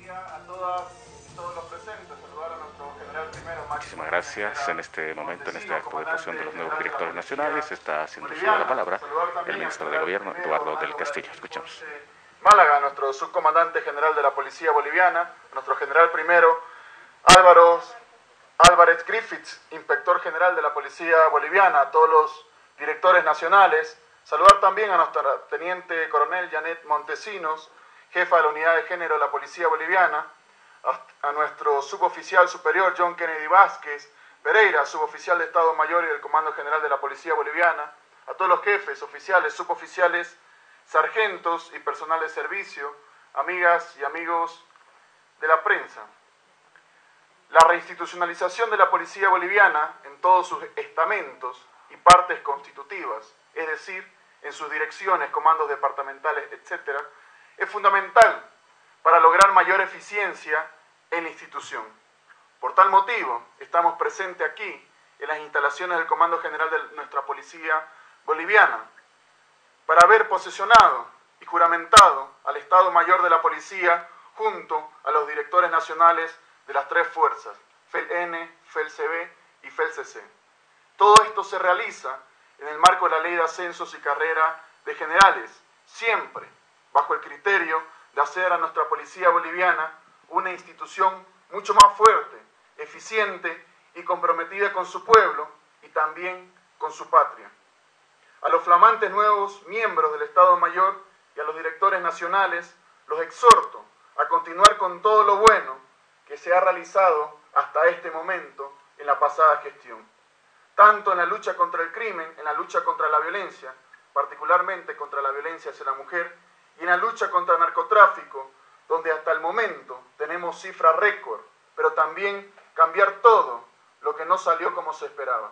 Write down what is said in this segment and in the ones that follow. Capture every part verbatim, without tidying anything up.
día a todas y todos los presentes. Saludar a nuestro general primero, Máximo. Muchísimas gracias. En este momento, en este acto de posición de los nuevos directores nacionales, está haciendo uso de la palabra el ministro de Gobierno, Eduardo del Castillo. Escuchamos. Málaga, nuestro subcomandante general de la Policía Boliviana, nuestro general primero, Álvaro Álvarez Griffiths, inspector general de la Policía Boliviana, a todos los directores nacionales. Saludar también a nuestra teniente coronel Janet Montesinos, jefa de la Unidad de Género de la Policía Boliviana, a, a nuestro suboficial superior John Kennedy Vázquez Pereira, suboficial de Estado Mayor y del Comando General de la Policía Boliviana, a todos los jefes, oficiales, suboficiales, sargentos y personal de servicio, amigas y amigos de la prensa. La reinstitucionalización de la Policía Boliviana en todos sus estamentos y partes constitutivas, es decir, en sus direcciones, comandos departamentales, etcétera, es fundamental para lograr mayor eficiencia en la institución. Por tal motivo, estamos presentes aquí, en las instalaciones del Comando General de nuestra Policía Boliviana, para haber posesionado y juramentado al Estado Mayor de la Policía junto a los directores nacionales de las tres fuerzas, F E L N, F E L C B y F E L C C. Todo esto se realiza en el marco de la Ley de Ascensos y Carrera de Generales, siempre bajo el criterio de hacer a nuestra Policía Boliviana una institución mucho más fuerte, eficiente y comprometida con su pueblo y también con su patria. A los flamantes nuevos miembros del Estado Mayor y a los directores nacionales los exhorto a continuar con todo lo bueno que se ha realizado hasta este momento en la pasada gestión, tanto en la lucha contra el crimen, en la lucha contra la violencia, particularmente contra la violencia hacia la mujer, y en la lucha contra el narcotráfico, donde hasta el momento tenemos cifras récord, pero también cambiar todo lo que no salió como se esperaba.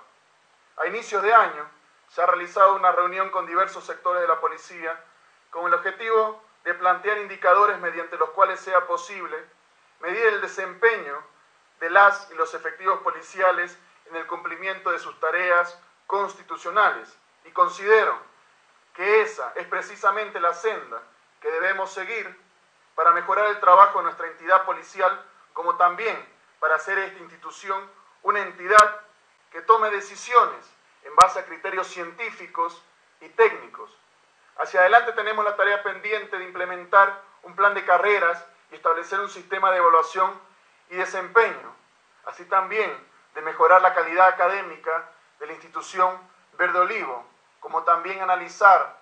A inicios de año se ha realizado una reunión con diversos sectores de la policía con el objetivo de plantear indicadores mediante los cuales sea posible medir el desempeño de las y los efectivos policiales en el cumplimiento de sus tareas constitucionales, y considero que esa es precisamente la senda que debemos seguir para mejorar el trabajo de nuestra entidad policial, como también para hacer esta institución una entidad que tome decisiones en base a criterios científicos y técnicos. Hacia adelante tenemos la tarea pendiente de implementar un plan de carreras y establecer un sistema de evaluación y desempeño, así también de mejorar la calidad académica de la institución Verde Olivo, como también analizar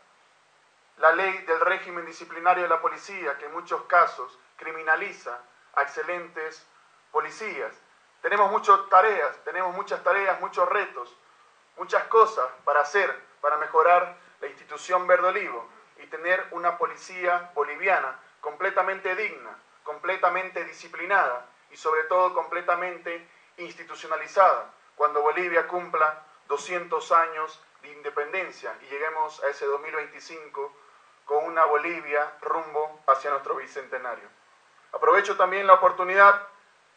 la ley del régimen disciplinario de la policía, que en muchos casos criminaliza a excelentes policías. Tenemos muchas tareas, tenemos muchas tareas, muchos retos, muchas cosas para hacer, para mejorar la institución Verde Olivo y tener una policía boliviana completamente digna, completamente disciplinada y sobre todo completamente institucionalizada, cuando Bolivia cumpla doscientos años de independencia y lleguemos a ese dos mil veinticinco con una Bolivia rumbo hacia nuestro bicentenario. Aprovecho también la oportunidad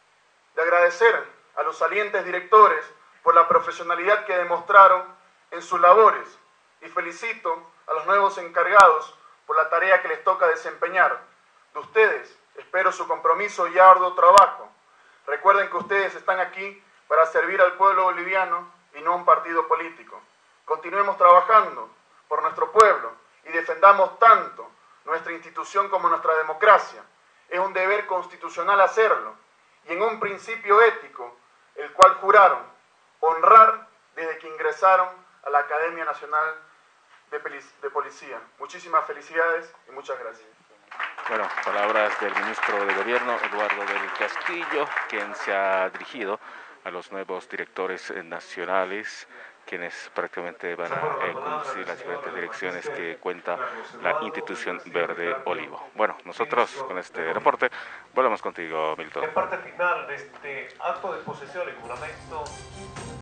de agradecer a los salientes directores por la profesionalidad que demostraron en sus labores y felicito a los nuevos encargados por la tarea que les toca desempeñar. De ustedes espero su compromiso y arduo trabajo. Recuerden que ustedes están aquí para servir al pueblo boliviano y no a un partido político. Continuemos trabajando por nuestro pueblo y defendamos tanto nuestra institución como nuestra democracia. Es un deber constitucional hacerlo y en un principio ético, el cual juraron honrar desde que ingresaron a la Academia Nacional de, de Policía. Muchísimas felicidades y muchas gracias. Bueno, palabras del ministro de Gobierno, Eduardo del Castillo, quien se ha dirigido a los nuevos directores nacionales, quienes prácticamente van a eh, conducir las diferentes direcciones que cuenta la institución Verde Olivo. Bueno, nosotros con este reporte volvemos contigo, Milton. En parte final de este acto de posesión y juramento